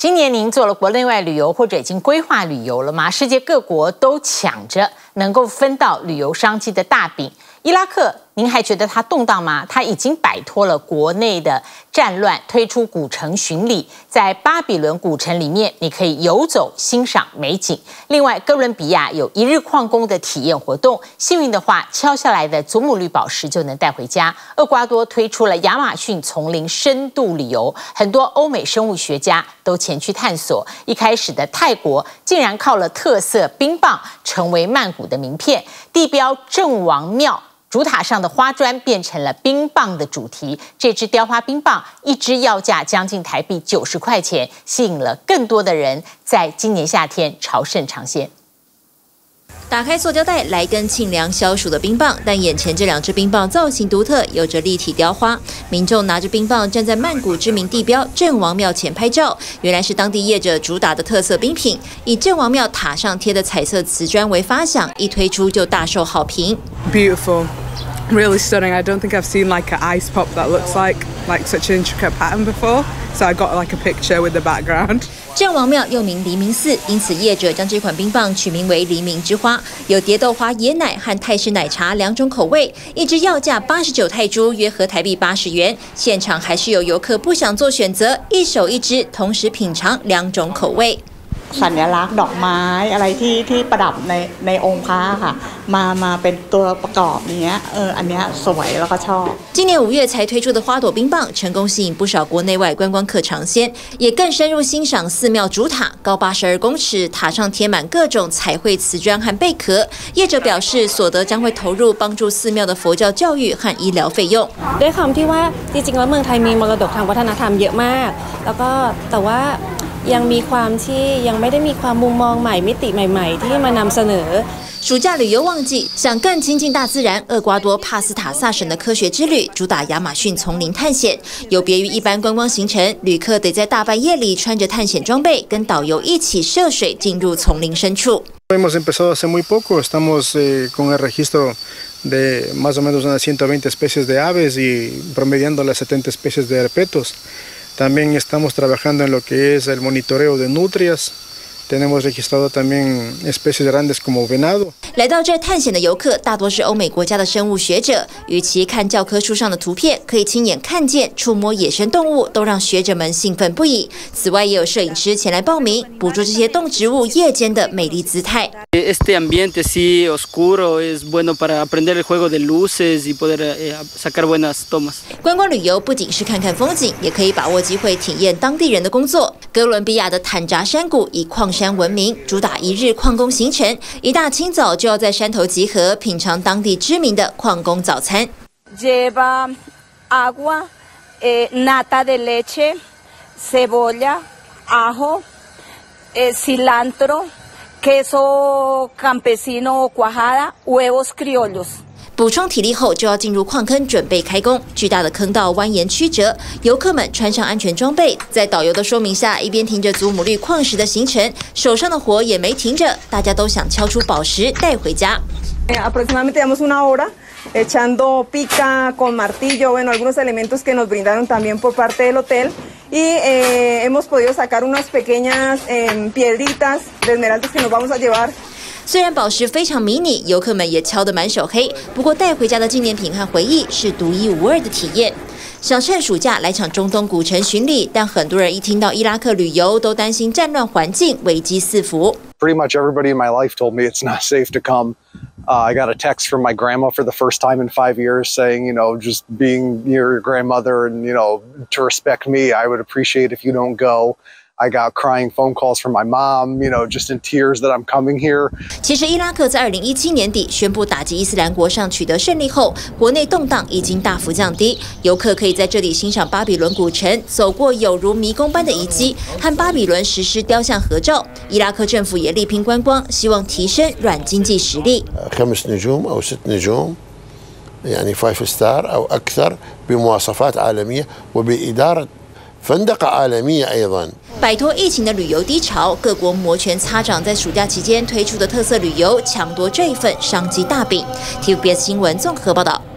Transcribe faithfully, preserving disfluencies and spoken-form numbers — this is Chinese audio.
今年您做了国内外旅游或者已经规划旅游了吗？世界各国都抢着能够分到旅游商机的大饼。伊拉克，您还觉得它动荡吗？它已经摆脱了国内的战乱，推出古城巡礼，在巴比伦古城里面，你可以游走欣赏美景。另外，哥伦比亚有一日矿工的体验活动，幸运的话，敲下来的祖母绿宝石就能带回家。厄瓜多推出了亚马逊丛林深度旅游，很多欧美生物学家都前去探索。一开始的泰国竟然靠了特色冰棒成为曼谷的名片，地标郑王庙主塔上的花砖变成了冰棒的主题，这支雕花冰棒一支要价将近台币九十块钱，吸引了更多的人在今年夏天朝圣尝鲜。 打开塑胶袋来根沁凉消暑的冰棒，但眼前这两只冰棒造型独特，有着立体雕花。民众拿着冰棒站在曼谷知名地标郑王庙前拍照，原来是当地业者主打的特色冰品，以郑王庙塔上贴的彩色瓷砖为发想，一推出就大受好评。 Beautiful. Really stunning. I don't think I've seen like an ice pop that looks like like such an intricate pattern before. So I got like a picture with the background. 郑王庙又名黎明寺，因此业者将这款冰棒取名为黎明之花，有蝶豆花椰奶和泰式奶茶两种口味，一支要价八十九泰铢，约合台币八十元。现场还是有游客不想做选择，一手一支，同时品尝两种口味。 สัญลักษณ์ดอกไม้อะไรที่ที่ประดับในในองค์พระค่ะมามาเป็นตัวประกอบเนี้ยเอออันเนี้ยสวยแล้วก็ชอบ今年五月才推出的花朵冰棒，成功吸引不少国内外观光客尝鲜，也更深入欣赏寺庙主塔，高八十二公尺，塔上贴满各种彩绘瓷砖和贝壳。业者表示，所得将会投入帮助寺庙的佛教教育和医疗费用。 ด้วยความที่ว่าจริงๆแล้วเมืองไทยมีมรดกทางวัฒนธรรมเยอะมากแล้วก็แต่ว่ายังมีความที่ยังไม่ได้มีความมุมมองใหม่มิติใหม่ๆที่มานำเสนอ暑假旅游旺季，想更亲近大自然，厄瓜多帕斯塔萨省的科学之旅主打亚马逊丛林探险，有别于一般观光行程，旅客得在大半夜里穿着探险装备，跟导游一起涉水进入丛林深处。 Hemos empezado hace muy poco, estamos eh, con el registro de más o menos unas ciento veinte especies de aves y promediando las setenta especies de herpetos. También estamos trabajando en lo que es el monitoreo de nutrias. Tenemos registrado también especies grandes como venado. 来到这探险的游客大多是欧美国家的生物学者，与其看教科书上的图片，可以亲眼看见、触摸野生动物，都让学者们兴奋不已。此外，也有摄影师前来报名，捕捉这些动植物夜间的美丽姿态。 Este ambiente así oscuro es bueno para aprender el juego de luces y poder eh, sacar buenas tomas. 观光旅游不仅是看看风景，也可以把握机会体验当地人的工作。哥伦比亚的坦扎山谷以矿山闻名，主打一日矿工行程，一大清早就要在山头集合，品尝当地知名的矿工早餐。 Lleva agua, eh, nata de leche, cebolla, ajo, eh, cilantro, queso campesino o cuajada, huevos criollos。 补充体力后，就要进入矿坑准备开工。巨大的坑道蜿蜒曲折，游客们穿上安全装备，在导游的说明下，一边听着祖母绿矿石的行程，手上的活也没停着，大家都想敲出宝石带回家。 Aproximadamente llevamos una hora echando pica con martillo, bueno, algunos elementos que nos brindaron también por parte del hotel y eh, hemos podido sacar unas pequeñas eh, piedritas de esmeraldas que nos vamos a llevar。 虽然宝石非常迷你，游客们也敲得满手黑，不过带回家的纪念品和回忆是独一无二的体验。想趁暑假来场中东古城巡礼，但很多人一听到伊拉克旅游，都担心战乱环境，危机四伏。 Pretty much everybody in my life told me it's not safe to come. Uh, I got a text from my grandma for the first time in five years saying, you know, just being near your grandmother and, you know, to respect me, I would appreciate if you don't go. I got crying phone calls from my mom, you know, just in tears that I'm coming here. 其实伊拉克在二零一七年底宣布打击伊斯兰国上取得胜利后，国内动荡已经大幅降低，游客可以在这里欣赏巴比伦古城，走过有如迷宫般的遗迹，和巴比伦石狮雕像合照。伊拉克政府也力拼观光，希望提升软经济实力。 خمس نجوم أو ست نجوم يعني فايف ستار أو أكثر بمواصفات عالمية وبإدارة فندق عالمية أيضا。 摆脱疫情的旅游低潮，各国摩拳擦掌，在暑假期间推出的特色旅游，抢夺这一份商机大饼。T V B S 新闻综合报道。